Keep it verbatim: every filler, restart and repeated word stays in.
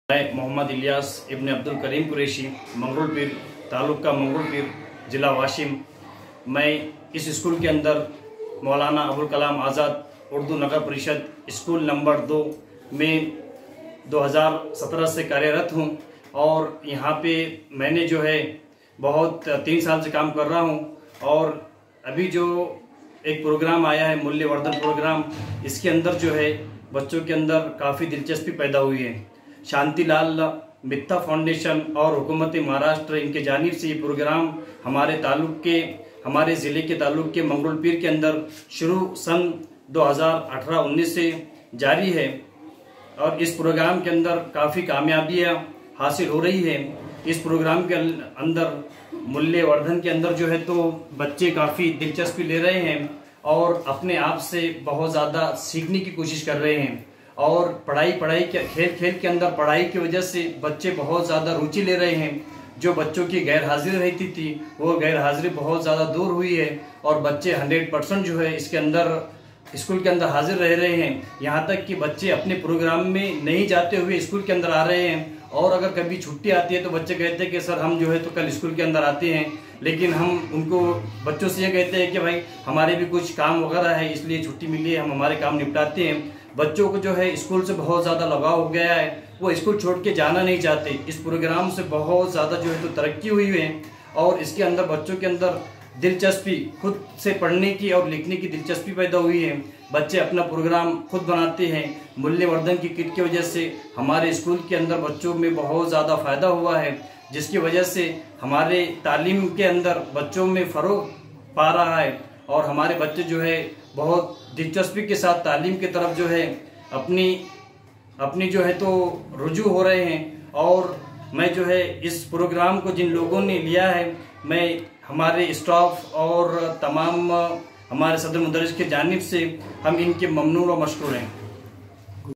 मैं मोहम्मद इलियास इब्न अब्दुल करीम कुरैशी, मंगरुल पीर, तालुका मंगरुल पीर, ज़िला वाशिम। मैं इस स्कूल के अंदर मौलाना अबुल कलाम आज़ाद उर्दू नगर परिषद स्कूल नंबर दो में दो हज़ार सत्रह से कार्यरत हूँ और यहाँ पे मैंने जो है बहुत तीन साल से काम कर रहा हूँ। और अभी जो एक प्रोग्राम आया है मूल्यवर्धन प्रोग्राम, इसके अंदर जो है बच्चों के अंदर काफ़ी दिलचस्पी पैदा हुई है। शांतिलाल मित्ता फाउंडेशन और हुकूमत महाराष्ट्र इनके जानिब से ये प्रोग्राम हमारे ताल्लुक के हमारे ज़िले के ताल्लुक के मंगरुल पीर के अंदर शुरू सन दो हज़ार अठारह उन्नीस से जारी है और इस प्रोग्राम के अंदर काफ़ी कामयाबियाँ हासिल हो रही है। इस प्रोग्राम के अंदर मूल्यवर्धन के अंदर जो है तो बच्चे काफ़ी दिलचस्पी ले रहे हैं और अपने आप से बहुत ज़्यादा सीखने की कोशिश कर रहे हैं। और पढ़ाई पढ़ाई के खेल खेल के अंदर पढ़ाई की वजह से बच्चे बहुत ज़्यादा रुचि ले रहे हैं। जो बच्चों की गैर हाजिरी रहती थी वो गैर हाजिरी बहुत ज़्यादा दूर हुई है और बच्चे हंड्रेड परसेंट जो है इसके अंदर स्कूल के अंदर हाजिर रह रहे हैं। यहाँ तक कि बच्चे अपने प्रोग्राम में नहीं जाते हुए स्कूल के अंदर आ रहे हैं और अगर कभी छुट्टी आती है तो बच्चे कहते हैं कि सर हम जो है तो कल स्कूल के अंदर आते हैं, लेकिन हम उनको बच्चों से ये कहते हैं कि भाई हमारे भी कुछ काम वगैरह है इसलिए छुट्टी मिली है, हम हमारे काम निपटाते हैं। बच्चों को जो है स्कूल से बहुत ज़्यादा लगाव हो गया है, वो स्कूल छोड़ के जाना नहीं चाहते। इस प्रोग्राम से बहुत ज़्यादा जो है तो तरक्की हुई है और इसके अंदर बच्चों के अंदर दिलचस्पी खुद से पढ़ने की और लिखने की दिलचस्पी पैदा हुई है। बच्चे अपना प्रोग्राम खुद बनाते हैं। मूल्यवर्धन की किट की वजह से हमारे स्कूल के अंदर बच्चों में बहुत ज़्यादा फ़ायदा हुआ है, जिसकी वजह से हमारे तालीम के अंदर बच्चों में फ़रोग पा रहा है और हमारे बच्चे जो है बहुत दिलचस्पी के साथ तालीम की तरफ जो है अपनी अपनी जो है तो रुजू हो रहे हैं। और मैं जो है इस प्रोग्राम को जिन लोगों ने लिया है, मैं हमारे स्टाफ और तमाम हमारे सदर मुदर्रिस के जानिब से हम इनके ममनून व मशकूर हैं।